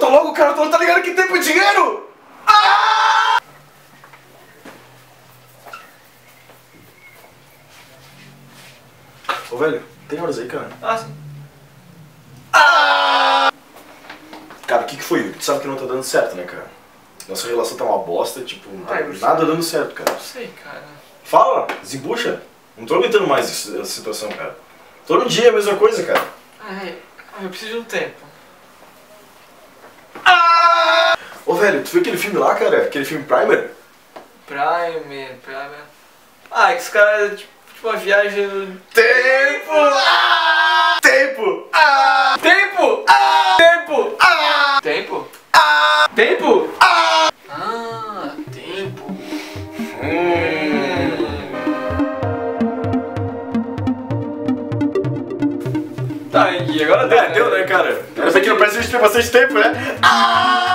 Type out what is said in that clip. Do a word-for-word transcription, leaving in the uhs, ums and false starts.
Volta logo, cara, tu não tá ligado que tempo é dinheiro! Ah! Ô, velho, tem horas aí, cara? Ah, sim. Ah! Cara, o que que foi? Tu sabe que não tá dando certo, né, cara? Nossa relação tá uma bosta, tipo, não tá Ai, eu nada sei. dando certo, cara. Não sei, cara. Fala, desembucha. Não tô aguentando mais essa essa situação, cara. Todo dia é a mesma coisa, cara. Ai, eu preciso de um tempo. Ah! Ô, velho, tu viu aquele filme lá, cara? Aquele filme Primer? Primer, Primer. Ah, é que os caras, tipo, tipo uma viagem no Tempo! Ah! Tempo! Ah! tempo! Ah! Tempo! Ah! Tempo? Ah! Tempo? Ah! Ah, tempo. Hum. Tá, e agora deu, É, deu, né, cara? Essa aqui não parece que a gente tem bastante tempo, né? Ah!